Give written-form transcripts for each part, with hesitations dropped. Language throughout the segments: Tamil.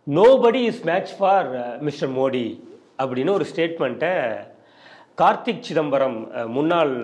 Nobody is match for mister Modi அப்படின்னு ஒரு ஸ்டேட்மெண்ட்டை கார்த்திக் சிதம்பரம் முன்னாள்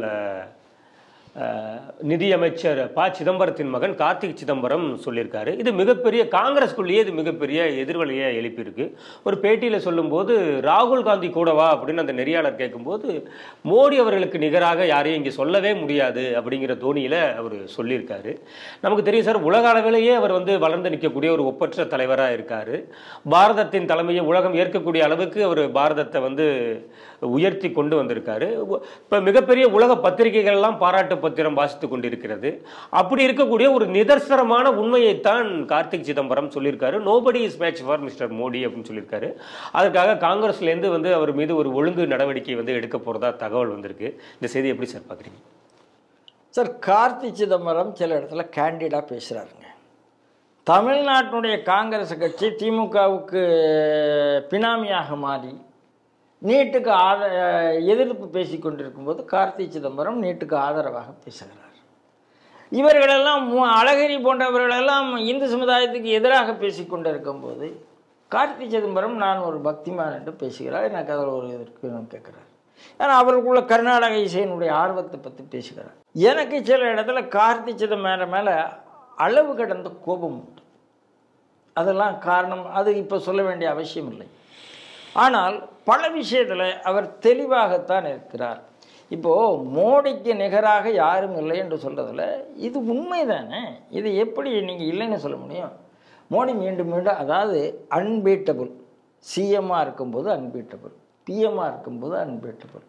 நிதியமைச்சர் ப சிதம்பரத்தின் மகன் கார்த்திக் சிதம்பரம் சொல்லியிருக்காரு. இது மிகப்பெரிய காங்கிரஸ்குள்ளேயே இது மிகப்பெரிய எதிர்வலையை எழுப்பியிருக்கு. ஒரு பேட்டியில் சொல்லும்போது ராகுல் காந்தி கூடவா அப்படின்னு அந்த நெறியாளர் கேட்கும்போது மோடி அவர்களுக்கு நிகராக யாரையும் இங்கே சொல்லவே முடியாது அப்படிங்கிற தோனியில் அவர் சொல்லியிருக்காரு. நமக்கு தெரியும் சார், உலக அளவிலேயே அவர் வளர்ந்து நிற்கக்கூடிய ஒரு ஒப்பற்ற தலைவராக இருக்கார். பாரதத்தின் தலைமையை உலகம் ஏற்கக்கூடிய அளவுக்கு அவர் பாரதத்தை உயர்த்தி கொண்டு வந்திருக்காரு. இப்போ மிகப்பெரிய உலக பத்திரிகைகள்லாம் பாராட்டு பத்திரம் வாசித்து கொண்டிருக்கிறது. அப்படி இருக்கக்கூடிய ஒரு நிதர்சனமான உண்மையைத்தான் கார்த்திக் சிதம்பரம் சொல்லியிருக்காரு. Nobody is match for mister Modi அப்படின்னு சொல்லியிருக்காரு. அதுக்காக காங்கிரஸ்லேருந்து அவர் மீது ஒரு ஒழுங்கு நடவடிக்கை எடுக்க போகிறதா தகவல் வந்திருக்கு. இந்த செய்தி எப்படி சார் பார்க்குறீங்க? சார், கார்த்திக் சிதம்பரம் சில இடத்துல கேண்டிடாக பேசுகிறாருங்க. தமிழ்நாட்டினுடைய காங்கிரஸ் கட்சி திமுகவுக்கு பினாமியாக மாறி நீட்டுக்கு எதிர்ப்பு பேசிக்கொண்டிருக்கும் போது கார்த்திக் சிதம்பரம் நீட்டுக்கு ஆதரவாக பேசுகிறார். இவர்களெல்லாம் அழகிரி போன்றவர்களெல்லாம் இந்து சமுதாயத்துக்கு எதிராக பேசிக்கொண்டிருக்கும் போது கார்த்திக் சிதம்பரம் நான் ஒரு பக்திமான் என்று பேசுகிறார். எனக்கு அதில் ஒரு இதற்கு கேட்குறார். ஏன்னா அவருக்குள்ள கர்நாடக இசையினுடைய ஆர்வத்தை பற்றி பேசுகிறார். எனக்கு சில இடத்துல கார்த்திக் சிதம்பரம் மேலே அளவு கடந்த கோபம் உண்டு. அதெல்லாம் காரணம் அது இப்போ சொல்ல வேண்டிய அவசியம் இல்லை. ஆனால் பல விஷயத்தில் அவர் தெளிவாகத்தான் இருக்கிறார். இப்போது மோடிக்கு நிகராக யாரும் இல்லை என்று சொல்கிறதில் இது உண்மை தானே. இது எப்படி நீங்கள் இல்லைன்னு சொல்ல முடியும்? மோடி மீண்டும் மீண்டும் அதாவது அன்பீட்டபுள். சிஎம்மாக இருக்கும்போது அன்பீட்டபுள், பிஎம்மாக இருக்கும்போது அன்பீட்டபுள்.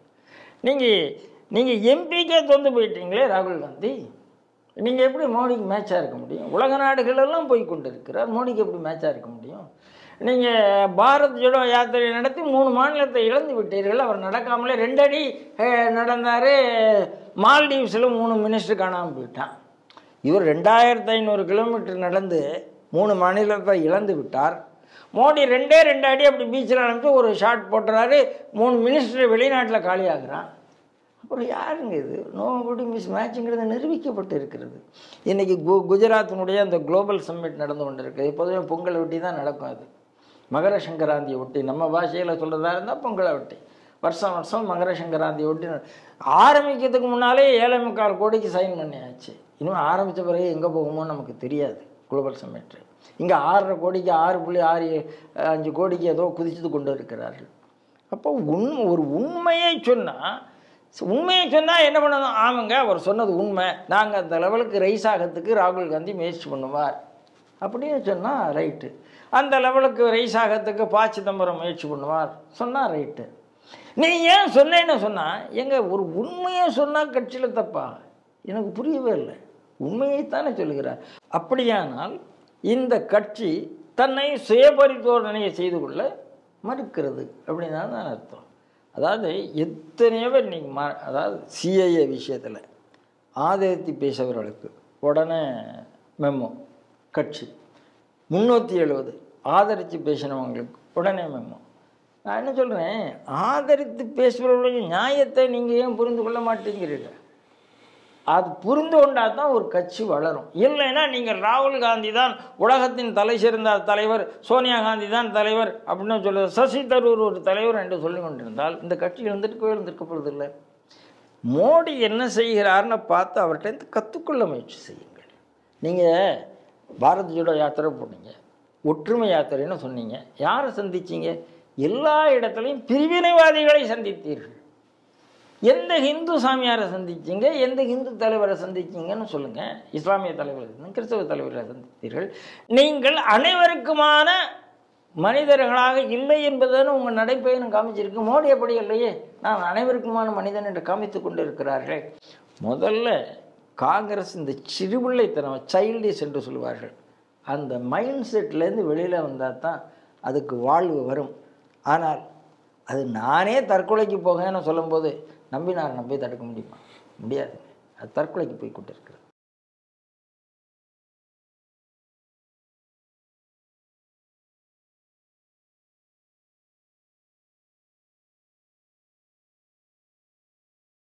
நீங்கள் எம்பிக்கே தோந்து போயிட்டீங்களே ராகுல் காந்தி. நீங்கள் எப்படி மோடிக்கு மேட்சாக இருக்க முடியும்? உலக நாடுகளெல்லாம் போய் கொண்டு இருக்கிறார். மோடிக்கு எப்படி மேட்சாக இருக்க முடியும்? நீங்கள் பாரத் ஜோடோ யாத்திரை நடத்தி 3 மாநிலத்தை இழந்து விட்டீர்கள். அவர் நடக்காமலே 2 அடி நடந்தார். மால்டீவ்ஸில் 3 மினிஸ்டர் காணாமல் போயிட்டான். இவர் 2500 கிலோமீட்டர் நடந்து 3 மாநிலத்தை இழந்து விட்டார். மோடி 2 அடி அப்படி பீச்சில் அனுப்பிச்சு ஒரு ஷாட் போட்டுறாரு. 3 மினிஸ்டர் வெளிநாட்டில் காலியாகிறான். அப்புறம் யாருங்க இது? நோபடி மிஸ் மேட்சுங்கிறது நிரூபிக்கப்பட்டு இருக்கிறது. இன்றைக்கி குஜராத்தினுடைய அந்த குளோபல் சம்மிட் நடந்து கொண்டு இருக்குது. எப்போதுமே பொங்கலை ஒட்டி தான் நடக்கும். அது மகர சங்கராந்தியை ஒட்டி, நம்ம பாஷையில் சொல்கிறதா இருந்தால் பொங்கலை ஒட்டி, வருஷம் வருஷம் மகர சங்கராந்தியை ஒட்டி ஆரம்பிக்கிறதுக்கு முன்னாலே 7.25 கோடிக்கு சைன் பண்ணியாச்சு. இன்னும் ஆரம்பித்த பிறகு எங்கே போகுமோன்னு நமக்கு தெரியாது. குளோபல் சம்மிட் இங்கே 6.5 கோடிக்கு 6.65 கோடிக்கு ஏதோ குதித்து கொண்டு இருக்கிறார்கள். அப்போ ஒரு உண்மையை சொன்னால் என்ன பண்ணணும்? ஆமாங்க, அவர் சொன்னது உண்மை, நாங்கள் அந்த லெவலுக்கு ரைஸ் ஆகிறதுக்கு ராகுல் காந்தி முயற்சி பண்ணுவார் அப்படின்னு சொன்னால் ரைட்டு. அந்த லெவலுக்கு ரைஸ் ஆகிறதுக்கு ப சிதம்பரம் முயற்சி பண்ணுவார் சொன்னால் ரைட்டு. நீ ஏன் சொன்னேன்னு சொன்னால் ஒரு உண்மையை சொன்னால் கட்சியில் தப்பா? எனக்கு புரியவே இல்லை. உண்மையைத்தானே சொல்லுகிறார். அப்படியானால் இந்த கட்சி தன்னை சுயபரிசோதனையை செய்து கொள்ள மறுக்கிறது அப்படின்னு தான் அர்த்தம். அதாவது எத்தனையோ பேர் நீங்கள் அதாவது சிஐஏ விஷயத்தில் ஆதரித்து பேசுகிறவர்களுக்கு உடனே மெமோ கட்சி, 370 ஆதரித்து பேசினவங்களுக்கு உடனே மெமோ. நான் என்ன சொல்கிறேன், ஆதரித்து பேசுகிறவர்களுடைய நியாயத்தை நீங்கள் ஏன் புரிந்து கொள்ள மாட்டேங்கிறீங்க? அது புரிந்து கொண்டால் தான் ஒரு கட்சி வளரும். இல்லைன்னா நீங்கள் ராகுல் காந்தி தான் உலகத்தின் தலை சிறந்த தலைவர், சோனியா காந்தி தான் தலைவர் அப்படின்னு சொல்லுவது, சசி தரூர் ஒரு தலைவர் என்று சொல்லி கொண்டிருந்தால் இந்த கட்சி எழுந்திருக்க போகிறதில்லை. மோடி என்ன செய்கிறார்னு பார்த்து அவர்கிட்ட கற்றுக்கொள்ள முயற்சி செய்யுங்கள். நீங்கள் பாரத் ஜோடோ யாத்திரை போனீங்க, ஒற்றுமை யாத்திரைன்னு சொன்னீங்க. யாரை சந்திச்சிங்க? எல்லா இடத்துலையும் பிரிவினைவாதிகளை சந்தித்தீர்கள். எந்த ஹிந்து சாமியாரை சந்திச்சிங்க? எந்த ஹிந்து தலைவரை சந்திச்சிங்கன்னு சொல்லுங்கள். இஸ்லாமிய தலைவரை, கிறிஸ்தவ தலைவரை சந்தித்தீர்கள். நீங்கள் அனைவருக்குமான மனிதர்களாக இல்லை என்பதுன்னு உங்கள் நடைப்பயணம் காமிச்சிருக்கு. மோடி அப்படி இல்லையே, நான் அனைவருக்குமான மனிதன் என்று காமித்து கொண்டு இருக்கிறார்கள். முதல்ல காங்கிரஸ் இந்த சிறுபிள்ளைத்தனம், சைல்டிஷ் என்று சொல்லுவார்கள், அந்த மைண்ட் செட்லேருந்து வெளியில் வந்தால் தான் அதுக்கு வாழ்வு வரும். ஆனால் அது நானே தற்கொலைக்கு போகன்னு சொல்லும்போது நம்பி தடுக்க முடியுமா? முடியாது. அது தற்கொலைக்கு போய் கொண்டு இருக்கிறது.